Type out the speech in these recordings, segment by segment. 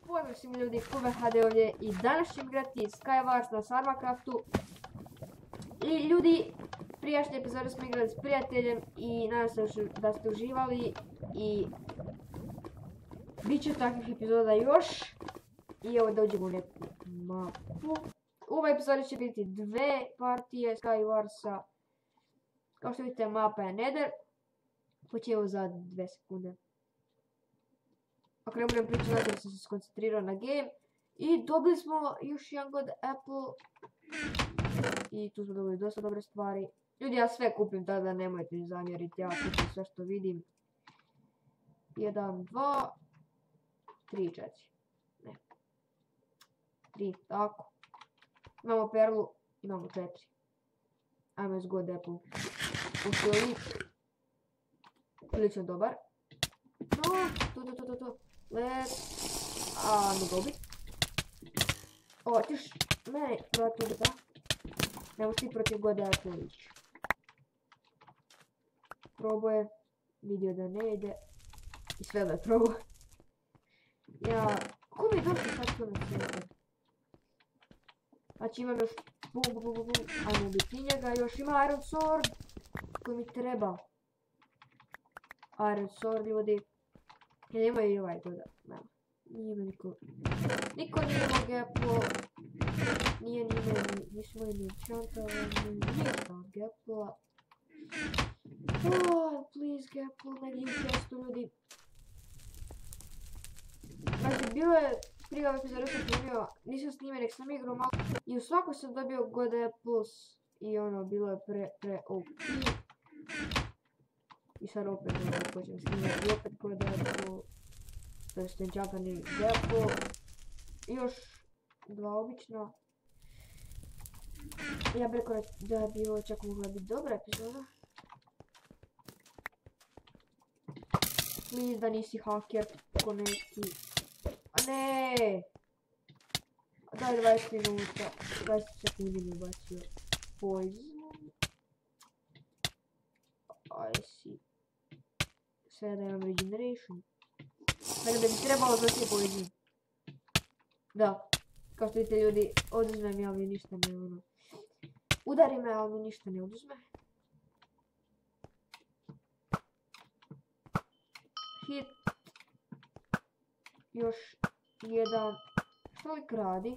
Pozdrav svim ljudi, KubeHD ovdje i danas ćemo igrati Skywars na Sarmacraftu. I ljudi, prijašnje epizode smo igrali s prijateljem i nadam se da ste uživali i bit će takvih epizoda još. I evo dođemo u neku mapu. U ovoj epizodi će biti dve partije Skywarsa. Kao što vidite, mapa je Nether. Počeo za 2 sekunde. Ako ne budem pričati, znači da sam se skoncentrirao na game. I dobili smo još jedan god Apple. I tu smo dobili dosta dobre stvari. Ljudi, ja sve kupim, tada nemojte mi zamjeriti, ja kupim sve što vidim. 1, 2, 3, 4. Ne. 3, tako. Imamo perlu, imamo 4. Ajmo iz god Apple. Ušli. Prilično dobar. To. Ne gobi. Otiš mene protiv da. Nemo ti protiv god Apple ići. Probao je. Vidio da ne ide. I sve da je probao. Ja... Ko mi je došlo sad to na svijetu? Znači imam još... Bum. Ajmo biti njega. Još ima Iron Sword. Koji mi treba. Iron Sword, ljudi. Jer imaju i ovaj doda. Nema. Nije me niko... Niko nije imao Gaplo. Nismo ni enchantali. Nije stao Gaplo. Oh, please Gaplo, negdje u čestu, ljudi. Znači, bilo je prije ove epizode sam snimio, nisam snimio, nek sam igrao malo. I u svaku sam dobio god Apples. I ono, bilo je pre OP. I sad opet počnem snimati i opet god Apple. To je enchantani Gaplo. I još 2 obična. Ja bih rekao da bi ovo čak mogla biti dobra epizoda. Please da nisi haker ko neki. A ne! Daj 20 minuta. 20 sekundi mi bacio poison. I see. Sada da imam regeneration. Dakle da bi trebalo doći poison. Da. Kao što vidite ljudi, oduzme mi, ali mi ništa ne ono. Udari me, ali mi ništa ne oduzme. Hit. Još jedan. Što li kradi?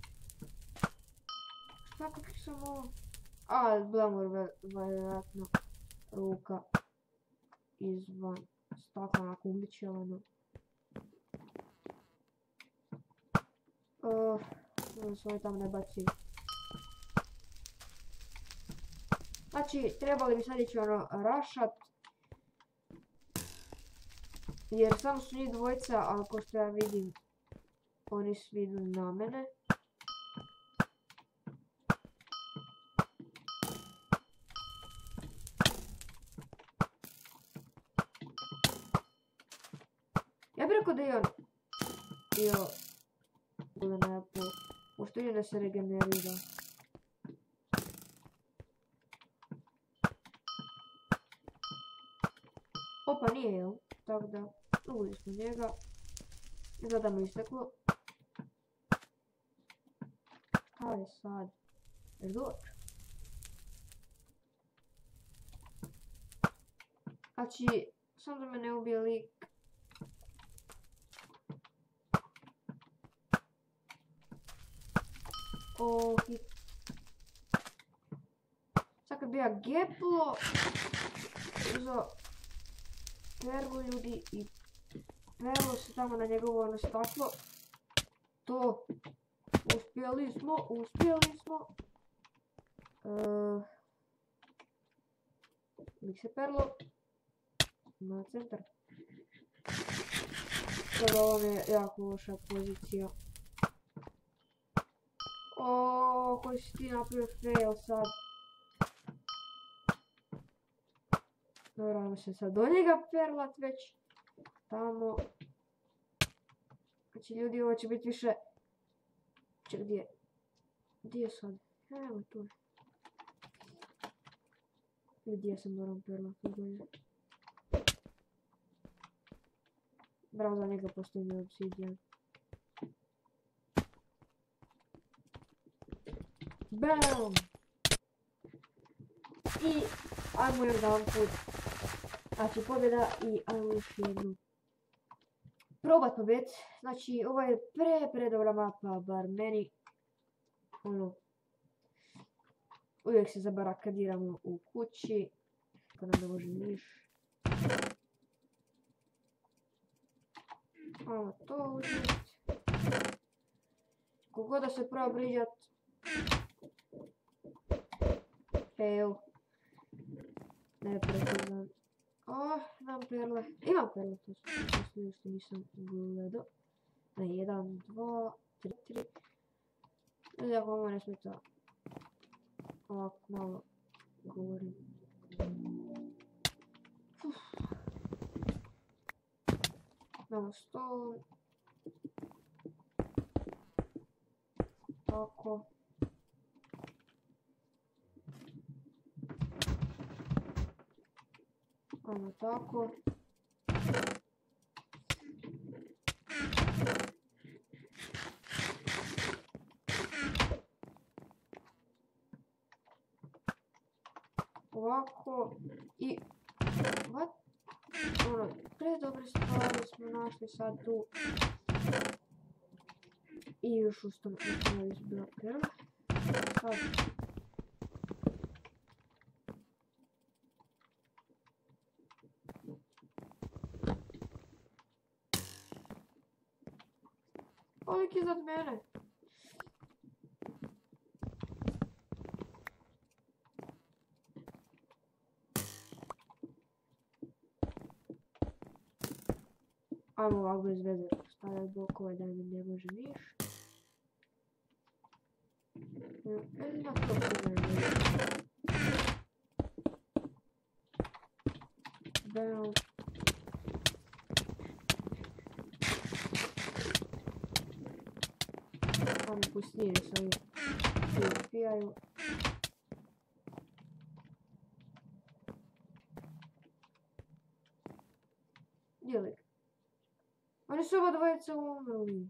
Šta kako sam ovo? A, Blamor vjerojatno. Ruka. Izvan. Staklana kugličevano. Svoje tam ne baci. Znači, trebali bi sad ići ono rašat. Jer samo su njih dvojica, ali ko što ja vidim, oni svi idu na mene. Ja bih rekao da je on bio na Apple. Možda vidim da se regenerira. Opa, nije jel? Tako da, ubili smo njega. I sada mu isteklo. Šta je sad? Jer dobro. Znači, sam da me ne ubije lik. Oh, hit. Sad kad bi ja Gaplo uzao perlu, ljudi, i perlo se tamo na njegovo ono staklo. To. Uspjeli smo. Lik se perlo. Na centar. Sada ovo je jako loša pozicija. Oooo, koji si ti napravio fail sad. Dobro, ajmo se sad do njega perlat već. Tamo. Znači ljudi, ovo će biti više... Ček, gdje je? Gdje je sad? Evo tu je. Gdje se moram perlat dolje? Bravo, za njega postoji obsidian. Bam! I ajmo još jedan put. Znači pobjeda i ajmo još jednu. Probat pobjed. Znači ovo je predobra mapa, bar meni. Ono. Uvijek se zabarakadiramo u kući. Ko nam ne može niš. Ajmo to uzeti. Kogod da se pravo briđat. Fail. Neprecizan. Imam perle. Imam perle, to što nisam gledao. Ne, 1, 2, 3, 3. Ne znam kako ne smeta. Ovako malo govorim. Imamo stone. Tako. Ajmo tako. Ovako. I... What? Ono, predobre stvari smo našli sad tu. I još ustavno izbila perla. Sad. Olik iznad mene. Ajmo ovako bez veze stavljati blokove da mi ne može niš. Na to se ne može. Bam. Ajmo pustinje se ovi upijaju. Gdje lik? Oni su oba dvojica umrli.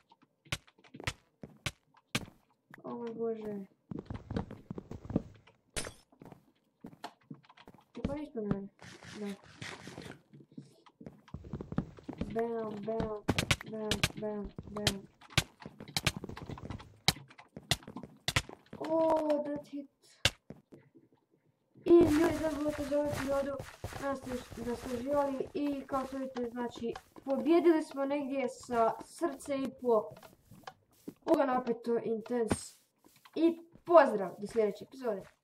O moj bože. Ti pa ništa mene? Da. Bam, bam, bam, bam, bam. Oh, that hit. I ljudi, zabavite za ovu epizodu. Da ste uživali i kao što vidite, znači, pobjedili smo negdje sa srce i po. Ovo napeto, intens. I pozdrav do sljedeće epizode.